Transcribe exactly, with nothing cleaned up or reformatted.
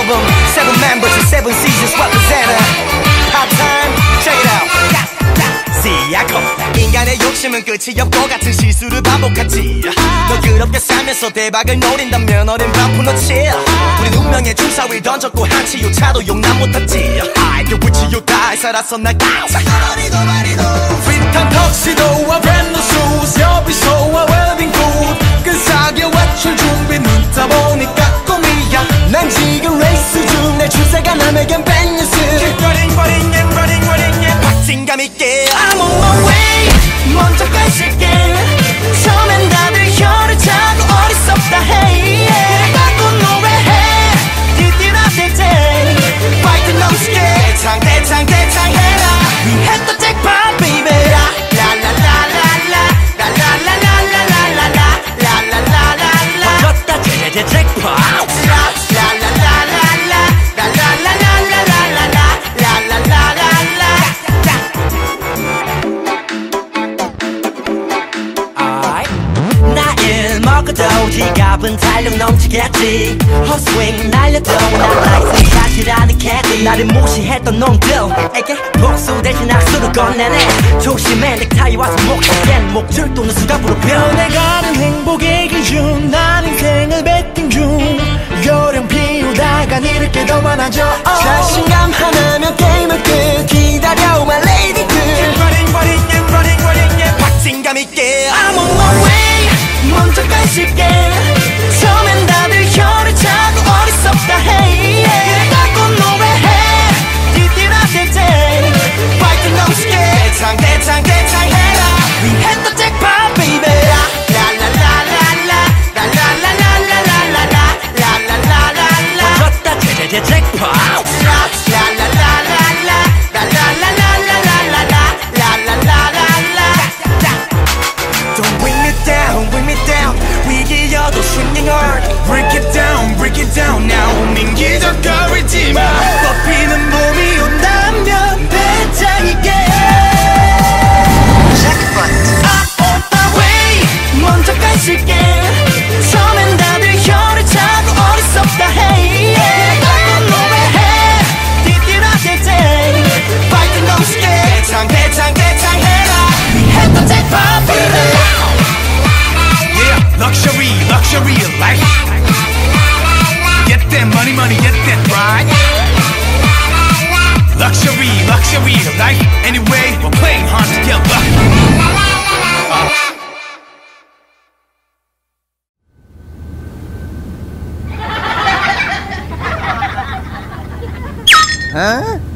album. Seven members and seven seasons represented. Hot time, check it out. 시야코 인간의 욕심은 끝이 없고 같은 실수를 반복하지. 너그럽게 살면서 대박을 노린다면 어린 반푼어치. 우린 운명의 주사위를 던졌고 한치요차도 용납 못했지. I get with you die 살았어 날 가사 프리탄 턱시도와 브랜드 슈즈 여비소와 웰빙 굿 근사하게 외출 준비 늦다 보니까 꿈이야. 난 지금 레이스 중 내 출세가 남에겐 백뉴스. Keep running running and running running and 박진감 있게 I'm on my way 먼저 가실게. 처음엔 다들 혀를 차고 어리석다 해 yeah. 갖고 노래해 디디라데데 파이트 넘치게 대창 대창 대창 해라. We had the jackpot baby 라라라라라 라라라라라라라라 라라라라라 터졌다 제제 잭팟 지갑은 탄력 넘치겠지. 헛스윙 날려도 난 라이슨 샷이라는 캐디. 나를 무시했던 놈들에게 복수 대신 악수를 건네네. 조심해 넥타이 와서 목시겐 목줄 또는 수갑으로 변해가는 행복의 기준. 난 인생을 배팅 중. 요령 피우다가 잃을 게 더 많아져. oh. 자신감 하나면 게임은 끝. 기다려 my lady girl. Keep running running and running running and 박진감 있게 I'm on my way 먼저 가실게. 처음엔 다들 혀를 차고 어리석다 해 yeah. 갖고 노래해 디디라데데 파이트 넘치게 대창 대창 대창 해라. We had the jackpot baby 라라라라라 라라라라라라라 라라라라라 터졌다 제제 잭팟 라라라라라 라라라라라라라 라라라라라 Don't bring me down bring me down 위기여도 swinging hard. Break it down, break it down now. 민기적거리지 마. 뽑히는 봄이 온다면 배짱이게. Jackpot. I'm on my way. 먼저 가실게. 처음엔 다들 혀를 차고 어리석다 해 yeah. 갖고 노래해 디디라데데 파이트 넘치게 대창 대창 대창 해라. We had the jackpot baby. Luxury, luxury life. Get that money, money, get that right. Luxury, luxury life. Anyway, we're playing hard together. Uh. Huh?